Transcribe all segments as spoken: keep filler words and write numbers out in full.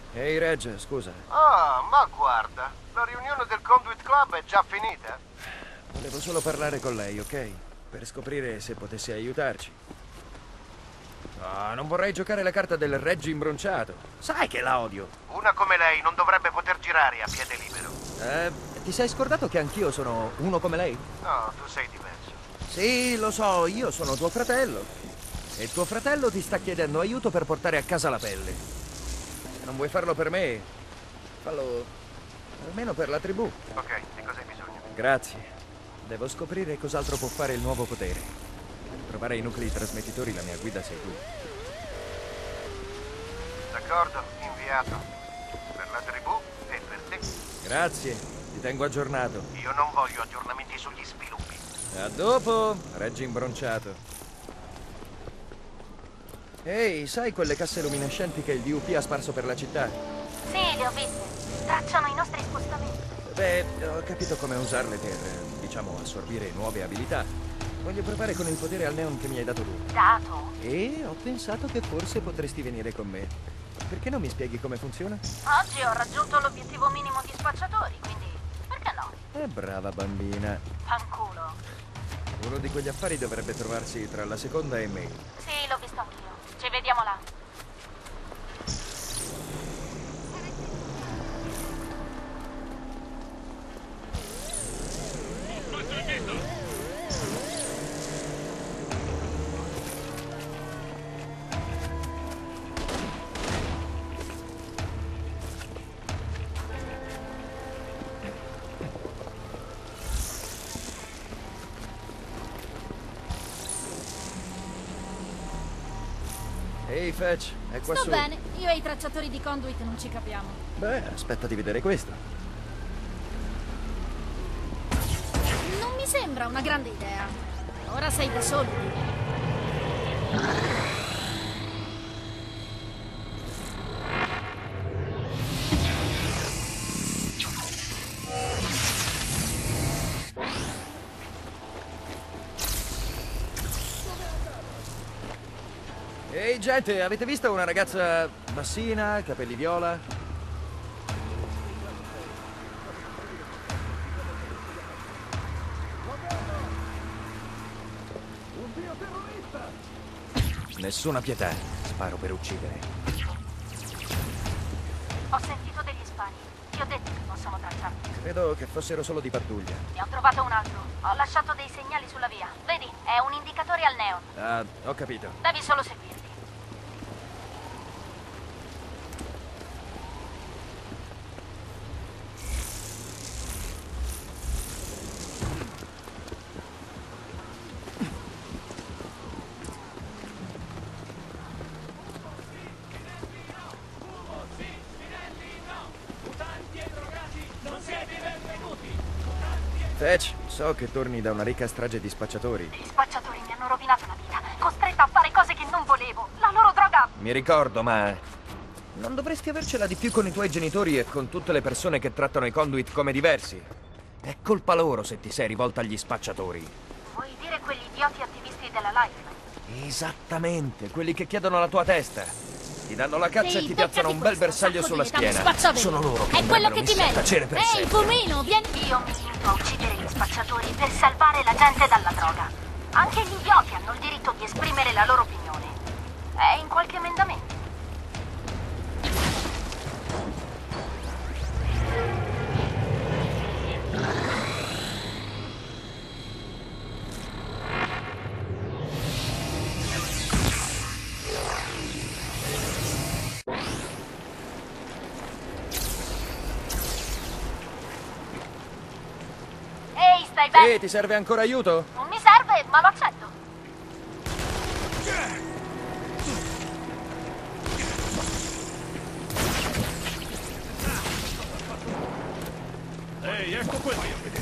Ehi, Reg, scusa. Ah, ma guarda, la riunione del Conduit Club è già finita. Volevo solo parlare con lei, ok? Per scoprire se potessi aiutarci. No, non vorrei giocare la carta del Reggi imbronciato. Sai che la odio. Una come lei non dovrebbe poter girare a piede libero. Eh, ti sei scordato che anch'io sono uno come lei? No, tu sei diverso. Sì, lo so, io sono tuo fratello. E tuo fratello ti sta chiedendo aiuto per portare a casa la pelle. Se non vuoi farlo per me, fallo almeno per la tribù. Ok, di cosa hai bisogno? Grazie. Devo scoprire cos'altro può fare il nuovo potere. Per trovare i nuclei trasmettitori la mia guida sei tu. D'accordo, inviato. Per la tribù e per te. Grazie, ti tengo aggiornato. Io non voglio aggiornamenti sugli sviluppi. A dopo, Reggi imbronciato. Ehi, sai quelle casse luminescenti che il D U P ha sparso per la città? Sì, le ho viste. Tracciano i nostri spostamenti. Beh, ho capito come usarle per, diciamo, assorbire nuove abilità. Voglio provare con il potere al neon che mi hai dato tu. Dato? E ho pensato che forse potresti venire con me. Perché non mi spieghi come funziona? Oggi ho raggiunto l'obiettivo minimo di spacciatori, quindi perché no? Eh, brava bambina. Fanculo. Uno di quegli affari dovrebbe trovarsi tra la seconda e me. Sì, l'ho visto anch'io. Ci vediamo là. Ehi, Fetch, è qua Sto su. bene, io e i tracciatori di Conduit non ci capiamo. Beh, aspetta di vedere questo. Non mi sembra una grande idea. Ora sei da solo. Ehi, gente, avete visto una ragazza bassina, capelli viola? Nessuna pietà. Sparo per uccidere. Ho sentito degli spari. Ti ho detto che non sono tracciati. Credo che fossero solo di pattuglia. Ne ho trovato un altro. Ho lasciato dei segnali sulla via. Vedi, è un indicatore al neon. Ah, ho capito. Devi solo seguirli. Fetch, so che torni da una ricca strage di spacciatori. Gli spacciatori mi hanno rovinato la vita. Costretta a fare cose che non volevo. La loro droga... Mi ricordo, ma non dovresti avercela di più con i tuoi genitori e con tutte le persone che trattano i conduit come diversi. È colpa loro se ti sei rivolta agli spacciatori. Vuoi dire quegli idioti attivisti della Lifeline? Esattamente, quelli che chiedono la tua testa. Ti danno la cazza Sì, e ti piazzano un bel beccati bersaglio questo, sulla sacco di schiena. spacciaveri. Sono loro che È quello che ti messi a tacere per meriti. Ehi, sempre. pumino, vieni... Io mi limito a uccidere gli spacciatori per salvare la gente dalla droga. Anche gli idioti hanno il diritto di esprimere la loro opinione. È in qualche emendamento. Ehi, stai bene? Sì, ti serve ancora aiuto? Non mi serve, ma lo accetto. Ehi, ecco quello!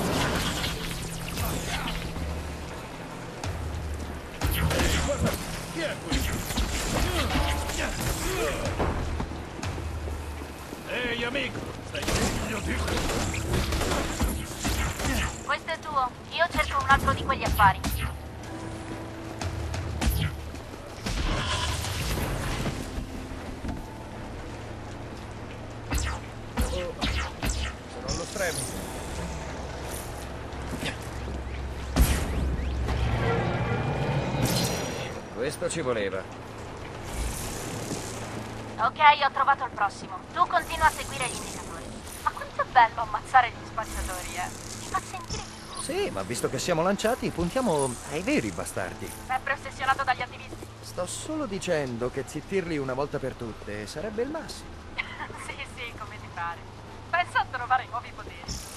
Ehi, guarda! Chi è questo? Ehi, amico! Stai figlio di... Questo è tuo. Io cerco un altro di quegli affari. premi. Questo ci voleva. Ok, ho trovato il prossimo. Tu continua a seguire gli indicatori. Ma quanto è bello ammazzare gli spacciatori, eh? Mi fa sentire vivo. Sì, ma visto che siamo lanciati, puntiamo ai veri bastardi. Sempre ossessionato dagli attivisti. Sto solo dicendo che zittirli una volta per tutte sarebbe il massimo. Sì, sì, come ti pare. Pensa a trovare nuovi poteri.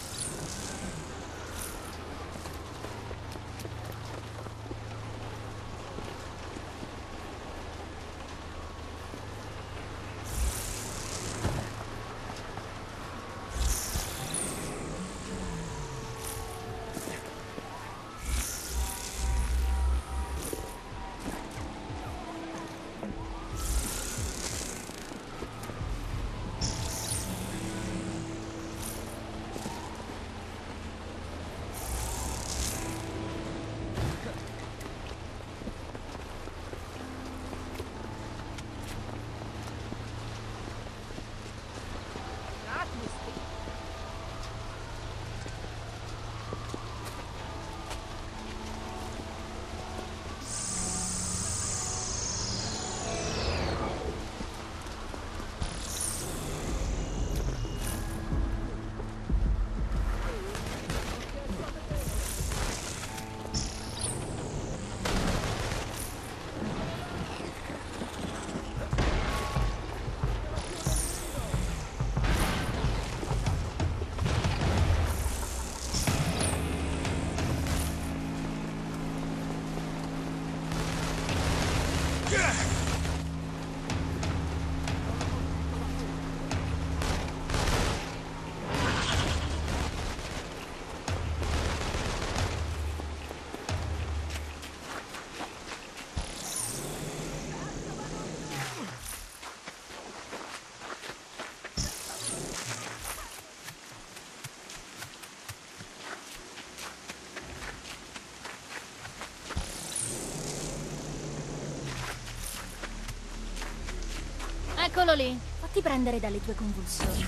Eccolo lì. Fatti prendere dalle tue convulsioni.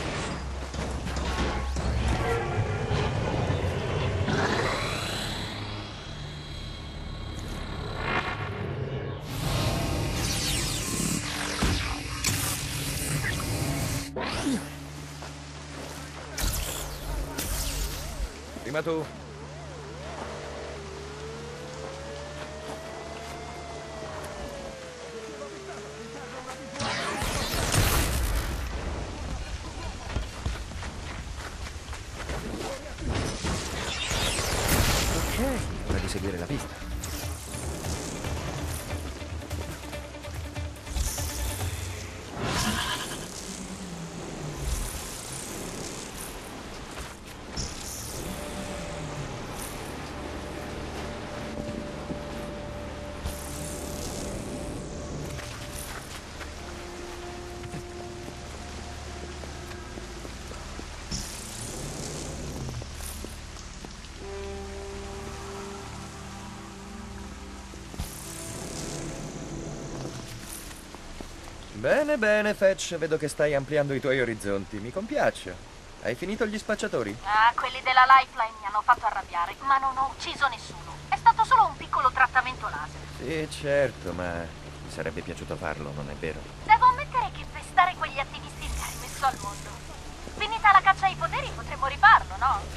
Prima tu. Ora di seguire la pista. Bene, bene, Fetch, vedo che stai ampliando i tuoi orizzonti. Mi compiace. Hai finito gli spacciatori? Ah, quelli della Lifeline mi hanno fatto arrabbiare, ma non ho ucciso nessuno. È stato solo un piccolo trattamento laser. Sì, certo, ma mi sarebbe piaciuto farlo, non è vero? Devo ammettere che pestare quegli attivisti mi ha rimesso al mondo. Finita la caccia ai poteri potremmo rifarlo, no?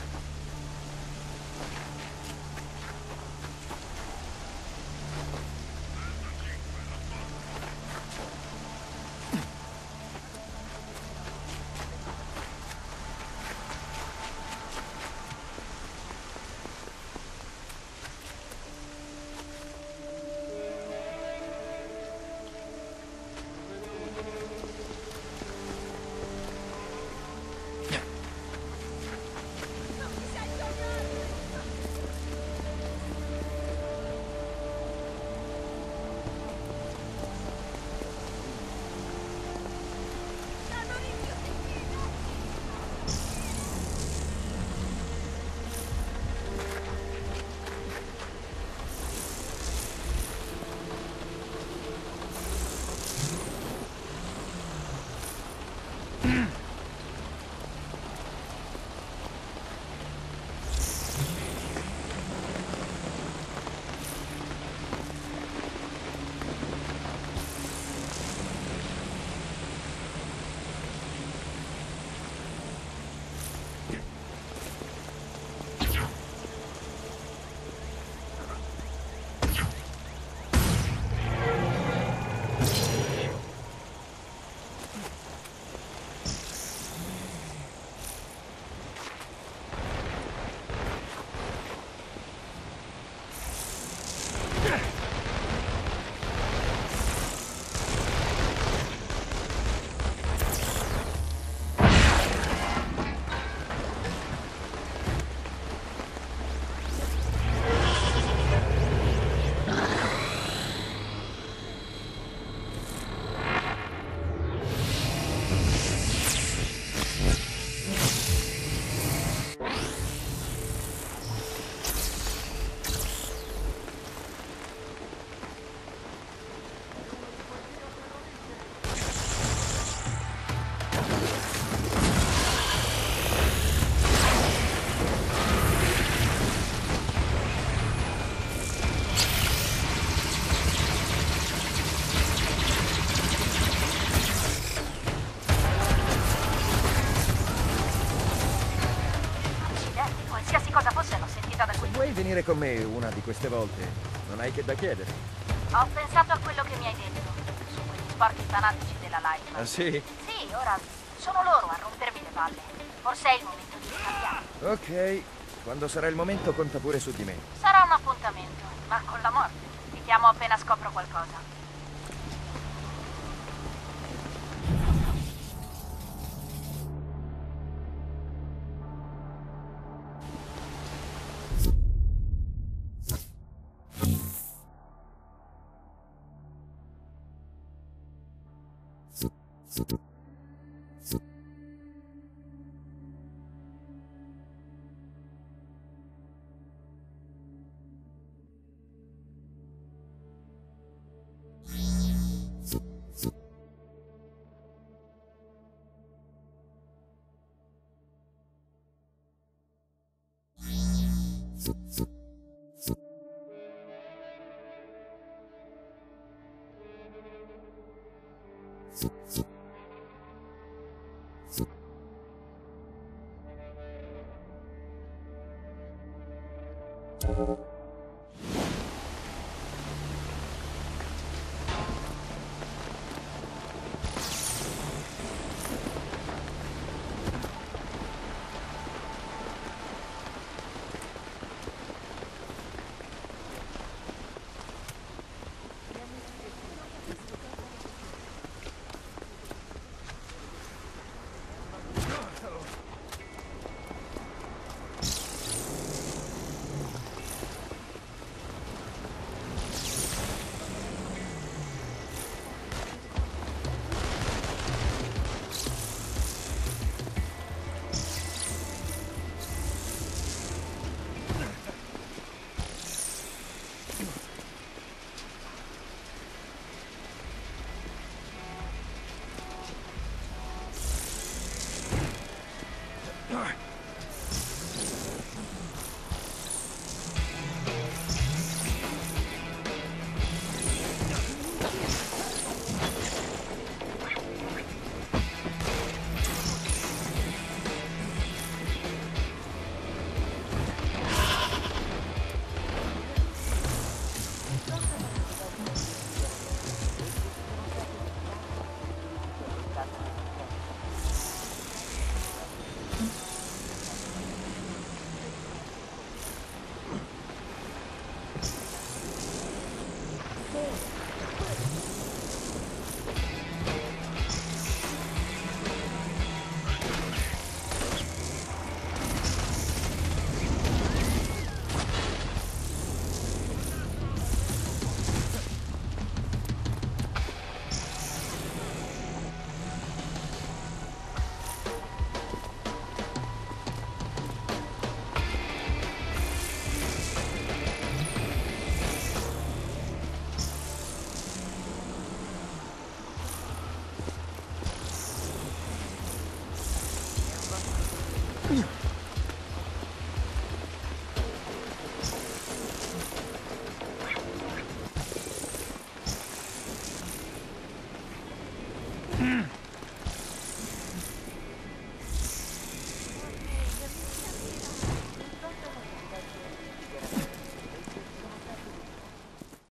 uscita da qui. Vuoi venire con me una di queste volte? Non hai che da chiedere. Ho pensato a quello che mi hai detto, su quegli sporchi fanatici della Life. Ah, sì? Sì, ora sono loro a rompermi le palle. Forse è il momento di cambiare. Ok, quando sarà il momento conta pure su di me. Sarà un appuntamento, ma con la morte. Ti chiamo appena scopro qualcosa.